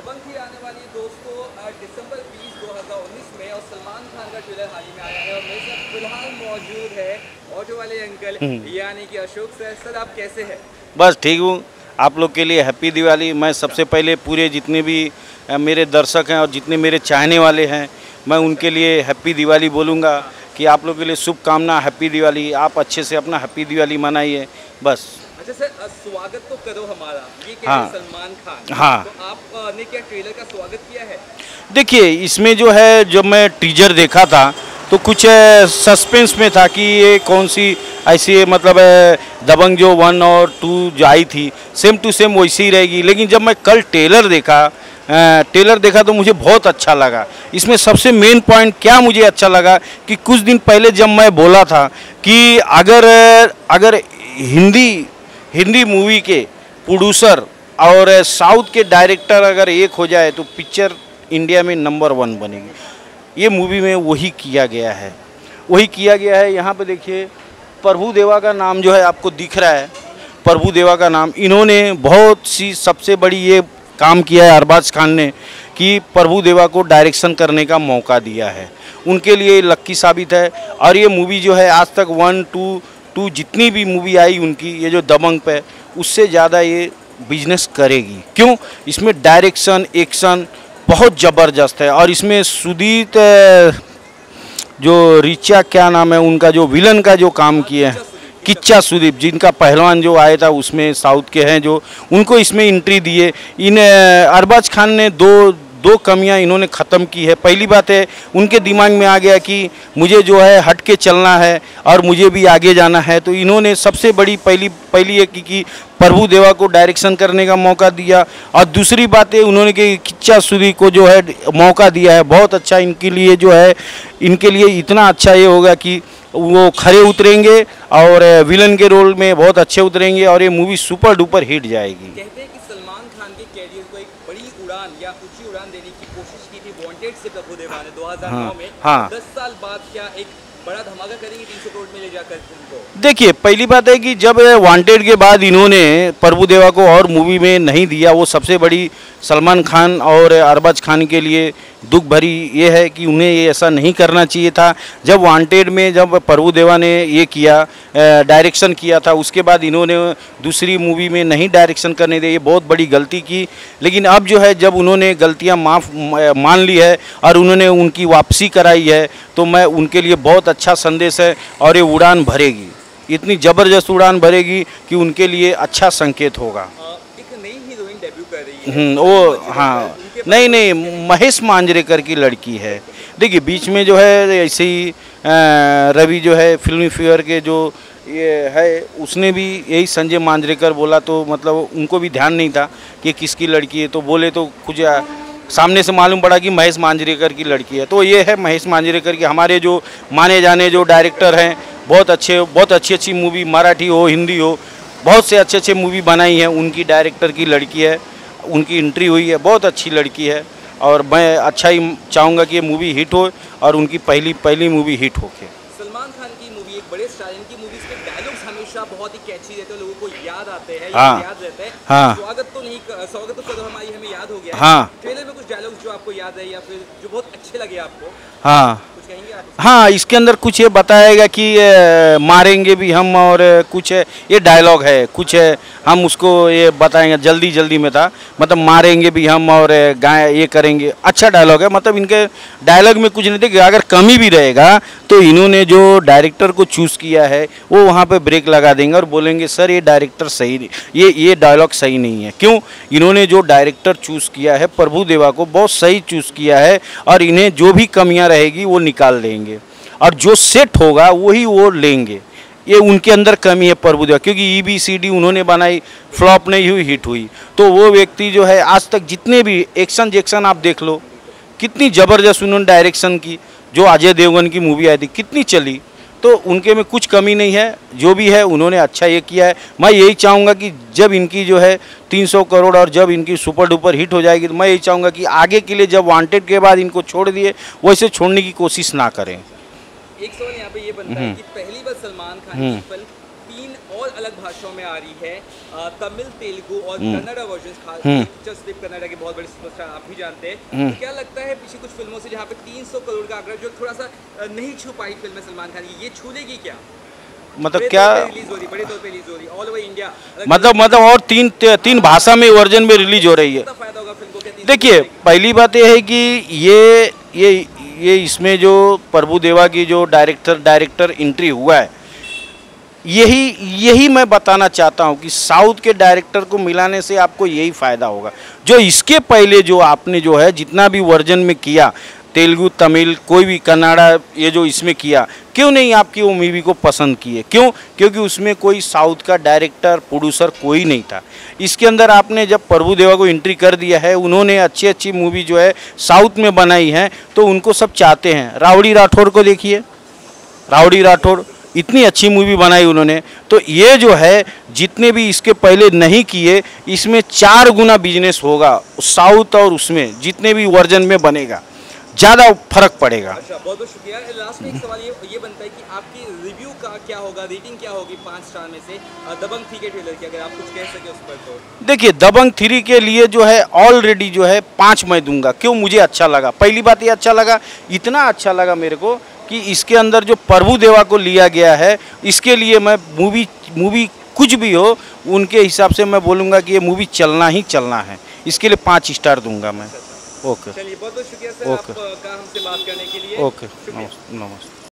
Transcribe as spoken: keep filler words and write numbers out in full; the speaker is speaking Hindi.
दबंग थ्री आने वाली है दोस्तों दिसंबर बीस दो हज़ार उन्नीस में और सलमान खान का ट्रेलर हाल ही में आया है और मेरे साथ फिलहाल मौजूद है ऑटो वाले अंकल यानी कि अशोक सर। सर आप कैसे हैं? बस ठीक हूँ। आप लोग के लिए हैप्पी दिवाली। मैं सबसे पहले पूरे जितने भी मेरे दर्शक हैं और जितने मेरे चाहने वाले हैं मैं उनके लिए हैप्पी दिवाली बोलूँगा कि आप लोग के लिए शुभकामना, हैप्पी दिवाली। आप अच्छे से अपना हैप्पी दिवाली मनाइए बस। अच्छा सर, स्वागत तो करो हमारा, ये कह हाँ, सलमान खान। हाँ, तो आपने क्या ट्रेलर का स्वागत किया है? देखिए इसमें जो है जब मैं टीजर देखा था तो कुछ सस्पेंस में था कि ये कौन सी ऐसी मतलब दबंग जो वन और टू जो आई थी सेम टू सेम वैसी ही रहेगी। लेकिन जब मैं कल ट्रेलर देखा ट्रेलर देखा तो मुझे बहुत अच्छा लगा। इसमें सबसे मेन पॉइंट क्या मुझे अच्छा लगा कि कुछ दिन पहले जब मैं बोला था कि अगर अगर हिंदी हिंदी मूवी के प्रोड्यूसर और साउथ के डायरेक्टर अगर एक हो जाए तो पिक्चर इंडिया में नंबर वन बनेगी। ये मूवी में वही किया गया है, वही किया गया है। यहाँ पे देखिए प्रभु देवा का नाम जो है आपको दिख रहा है, प्रभु देवा का नाम। इन्होंने बहुत सी सबसे बड़ी ये काम किया है अरबाज खान ने कि प्रभु देवा को डायरेक्शन करने का मौका दिया है। उनके लिए लक्की साबित है। और ये मूवी जो है आज तक वन टू टू जितनी भी मूवी आई उनकी, ये जो दबंग पे, उससे ज़्यादा ये बिजनेस करेगी। क्यों? इसमें डायरेक्शन एक्शन बहुत ज़बरदस्त है। और इसमें सुदीत जो रिचा क्या नाम है उनका, जो विलन का जो काम किया है, किच्चा सुदीप, जिनका पहलवान जो आया था उसमें साउथ के हैं, जो उनको इसमें एंट्री दिए। इन अरबाज खान ने दो दो कमियां इन्होंने ख़त्म की है। पहली बात है उनके दिमाग में आ गया कि मुझे जो है हट के चलना है और मुझे भी आगे जाना है। तो इन्होंने सबसे बड़ी पहली पहली एक की कि प्रभु देवा को डायरेक्शन करने का मौका दिया। और दूसरी बात है उन्होंने कि किच्चा सुदीप को जो है मौका दिया है। बहुत अच्छा इनके लिए जो है, इनके लिए इतना अच्छा ये होगा कि वो खरे उतरेंगे और विलन के रोल में बहुत अच्छे उतरेंगे और ये मूवी सुपर डुपर हिट जाएगी। कहते हैं कि सलमान खान के कैरियर को एक बड़ी उड़ान या ऊंची उड़ान देने की कोशिश की थी वांटेड से प्रभु देवा ने दो हज़ार नौ में। हाँ, दस साल बाद क्या एक बड़ा धमाका करेंगे तीन सौ करोड़ में ले जाकर उनको? देखिए पहली बात है कि जब वांटेड के बाद इन्होंने प्रभु देवा को और मूवी में नहीं दिया, वो सबसे बड़ी सलमान खान और अरबाज खान के लिए दुख भरी ये है कि उन्हें ये ऐसा नहीं करना चाहिए था। जब वांटेड में जब प्रभु देवा ने ये किया, डायरेक्शन किया था, उसके बाद इन्होंने दूसरी मूवी में नहीं डायरेक्शन करने दिया, ये बहुत बड़ी गलती की। लेकिन अब जो है जब उन्होंने गलतियां माफ़ मान ली है और उन्होंने उनकी वापसी कराई है तो मैं उनके लिए बहुत अच्छा संदेश है। और ये उड़ान भरेगी, इतनी ज़बरदस्त उड़ान भरेगी कि उनके लिए अच्छा संकेत होगा। एक नई हीरोइन डेब्यू कर रही है वो हाँ, नहीं नहीं महेश मांजरेकर की लड़की है। देखिए बीच में जो है ऐसे ही रवि जो है फिल्मी फेयर के जो ये है उसने भी यही संजय मांजरेकर बोला तो मतलब उनको भी ध्यान नहीं था कि किसकी लड़की है, तो बोले तो कुछ सामने से मालूम पड़ा कि महेश मांजरेकर की लड़की है। तो ये है महेश मांजरेकर की, हमारे जो माने जाने जो डायरेक्टर हैं, बहुत अच्छे बहुत अच्छी अच्छी मूवी मराठी हो हिंदी हो बहुत से अच्छे अच्छे मूवी बनाई हैं, उनकी डायरेक्टर की लड़की है, उनकी एंट्री हुई है, बहुत अच्छी लड़की है। और मैं अच्छा ही चाहूँगा कि ये मूवी हिट हो और उनकी पहली पहली मूवी हिट हो के। सलमान खान की मूवी एक बड़े स्टार, इनकी मूवीज के डायलॉग्स हमेशा बहुत ही कैची रहते हैं, लोगों को याद आते हैं, हाँ, याद रहते हैं। हाँ, स्वागत तो नहीं स्वागत तो करो हमारी हमें याद हो गया है। हाँ, ट्रेलर में कुछ डायलॉग्स जो आपको याद है या फिर जो बहुत अच्छे लगे आपको? हाँ कुछ कहेंगे आप? हाँ, इसके अंदर कुछ ये बताएगा कि ए, मारेंगे भी हम और कुछ है, ये डायलॉग है कुछ है, हम उसको ये बताएंगे जल्दी जल्दी में था, मतलब मारेंगे भी हम और गाय ये करेंगे। अच्छा डायलॉग है, मतलब इनके डायलॉग में कुछ नहीं। देखिए अगर कमी भी रहेगा तो इन्होंने जो डायरेक्टर को चूज़ किया है वो वहाँ पे ब्रेक लगा देंगे और बोलेंगे सर ये डायरेक्टर सही नहीं, ये ये डायलॉग सही नहीं है। क्यों? इन्होंने जो डायरेक्टर चूज़ किया है प्रभु देवा को बहुत सही चूज़ किया है और इन्हें जो भी कमियाँ रहेगी वो निकाल देंगे और जो सेट होगा वही वो लेंगे। ये उनके अंदर कमी है प्रभु देवा, क्योंकि ई बी सी डी उन्होंने बनाई, फ्लॉप नहीं हुई, हिट हुई। तो वो व्यक्ति जो है आज तक जितने भी एक्शन जैक्शन आप देख लो, कितनी ज़बरदस्त उन्होंने डायरेक्शन की। जो अजय देवगन की मूवी आई थी कितनी चली, तो उनके में कुछ कमी नहीं है। जो भी है उन्होंने अच्छा ये किया है। मैं यही चाहूँगा कि जब इनकी जो है तीन सौ करोड़ और जब इनकी सुपर डुपर हिट हो जाएगी तो मैं यही चाहूँगा कि आगे के लिए जब वांटेड के बाद इनको छोड़ दिए वैसे छोड़ने की कोशिश ना करें। एक सवाल यहाँ पे ये बनता है कि पहली बार सलमान खान की फिल्म तीन और अलग भाषाओं में आ रही है, अ, तमिल, तेलुगु और कन्नड़ा वर्जन, खास स्लिप कन्नड़ा के बहुत बड़े सुपरस्टार आप भी जानते हैं। तो क्या लगता है पीछे कुछ फिल्मों से जहाँ पे तीन सौ करोड़ का आंकड़ा जो थोड़ा सा अ, नहीं छू पाई फिल्म सलमान खान की, ये छू लेगी क्या? मतलब क्या रिलीज हो रही, बड़े तौर पे रिलीज हो रही ऑल ओवर इंडिया, मतलब मतलब और तीन तीन भाषा में वर्जन में रिलीज हो रही है। कितना फायदा होगा फिल्म को? क्या तीन सौ देखिए, करोड़ पहली बात यह है कि ये ये ये इसमें जो प्रभु देवा की जो डायरेक्टर डायरेक्टर एंट्री हुआ है, यही यही मैं बताना चाहता हूँ कि साउथ के डायरेक्टर को मिलाने से आपको यही फ़ायदा होगा। जो इसके पहले जो आपने जो है जितना भी वर्जन में किया, तेलुगु, तमिल, कोई भी कन्नड़ा, ये जो इसमें किया, क्यों नहीं आपकी वो मूवी को पसंद किए? क्यों? क्योंकि उसमें कोई साउथ का डायरेक्टर प्रोड्यूसर कोई नहीं था। इसके अंदर आपने जब प्रभु देवा को एंट्री कर दिया है, उन्होंने अच्छी अच्छी मूवी जो है साउथ में बनाई है, तो उनको सब चाहते हैं। रावड़ी राठौड़ को देखिए, रावड़ी राठौड़ इतनी अच्छी मूवी बनाई उन्होंने। तो ये जो है जितने भी इसके पहले नहीं किए, इसमें चार गुना बिजनेस होगा साउथ और उसमें जितने भी वर्जन में बनेगा, ज़्यादा फर्क पड़ेगा। अच्छा, बहुत बहुत शुक्रिया। लास्ट में एक सवाल ये ये बनता है कि आपकी रिव्यू का क्या होगा, रेटिंग क्या होगी पाँच स्टार में से दबंग थ्री के ट्रेलर की, अगर आप कुछ कह सके उस पर तो? देखिए, दबंग थ्री के लिए जो है ऑलरेडी जो है पाँच मैं दूंगा। क्यों? मुझे अच्छा लगा। पहली बात ये अच्छा लगा, इतना अच्छा लगा मेरे को कि इसके अंदर जो प्रभु देवा को लिया गया है, इसके लिए मैं मूवी मूवी कुछ भी हो उनके हिसाब से मैं बोलूँगा कि ये मूवी चलना ही चलना है। इसके लिए पाँच स्टार दूंगा मैं। ओके, चलिए, बहुत बहुत शुक्रिया सर आपका हमसे बात करने के लिए। ओके, नमस्ते नमस्ते।